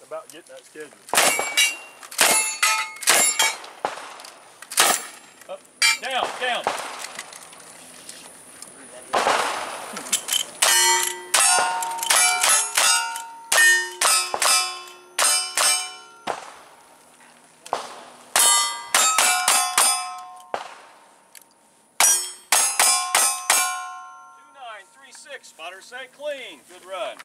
about getting that schedule. Up, down, down. Spotter say clean. Good run.